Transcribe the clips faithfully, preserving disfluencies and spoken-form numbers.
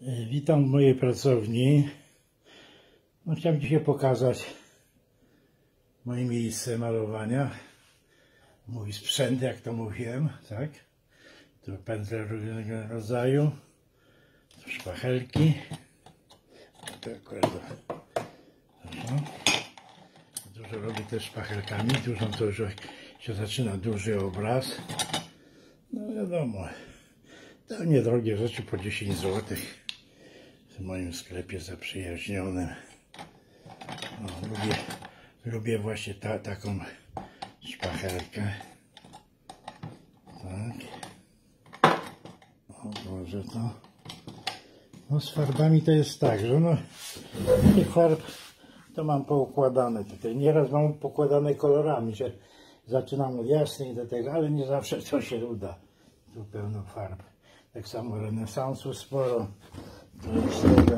Witam w mojej pracowni. No, chciałem dzisiaj pokazać moje miejsce malowania, mój sprzęt, jak to mówiłem, tak? Tu pędzle różnego rodzaju, tu szpachelki. To akurat dużo robię też szpachelkami, dużo to już się zaczyna duży obraz. No wiadomo, to niedrogie rzeczy po dziesięć złotych. W moim sklepie zaprzyjaźnionym. O, lubię, lubię właśnie ta, taką szpachelkę. Tak. O Boże, to. No z farbami to jest tak, że no tych farb to mam poukładane tutaj. Nieraz mam pokładane kolorami, że zaczynam od jasnych do tego, ale nie zawsze to się uda. Tu pełno farb. Tak samo renesansu sporo. To jest tego.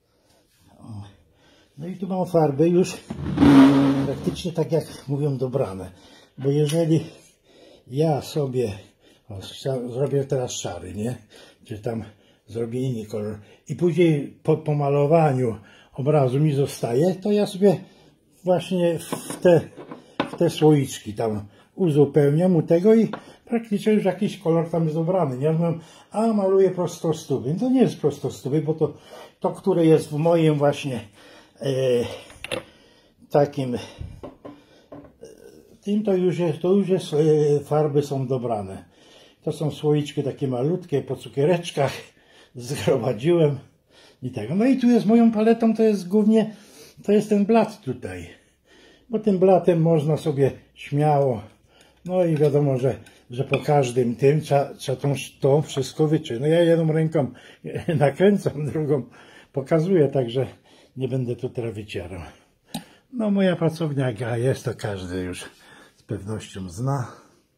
No i tu mam farby już praktycznie tak jak mówią dobrane. Bo jeżeli ja sobie o, zrobię teraz szary, nie? Czy tam zrobię inny kolor i później po pomalowaniu obrazu mi zostaje, to ja sobie właśnie w te, w te słoiczki tam uzupełniam u tego i praktycznie już jakiś kolor tam jest dobrany. Nie wiem, a maluję prostostówy. To nie jest prostostówy, bo to, to które jest w moim właśnie e, takim e, tym to już jest, to już jest e, farby są dobrane. To są słoiczki takie malutkie po cukiereczkach. Zgromadziłem i tego. No i tu jest moją paletą, to jest głównie, to jest ten blat tutaj. Bo tym blatem można sobie śmiało, no i wiadomo, że, że po każdym tym trzeba, trzeba to, to wszystko wyczyć. No ja jedną ręką nakręcam, drugą pokazuję, także nie będę tu teraz wycierał. No moja pracownia jaka jest, to każdy już z pewnością zna.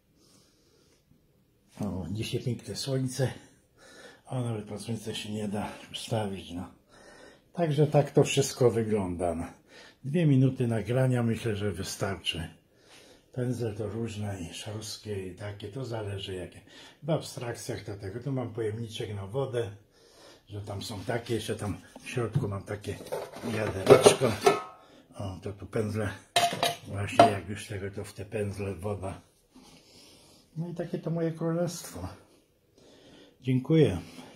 O, dzisiaj piękne słońce. O, nawet po słońce się nie da ustawić, no. Także tak to wszystko wygląda. No. Dwie minuty nagrania myślę, że wystarczy. Pędzle to różne i szorskie i takie, to zależy jakie. W abstrakcjach to tego, tu mam pojemniczek na wodę, że tam są takie, jeszcze tam w środku mam takie wiadereczko. O, to tu pędzle, właśnie jak już tego, to w te pędzle woda. No i takie to moje królestwo. Dziękuję.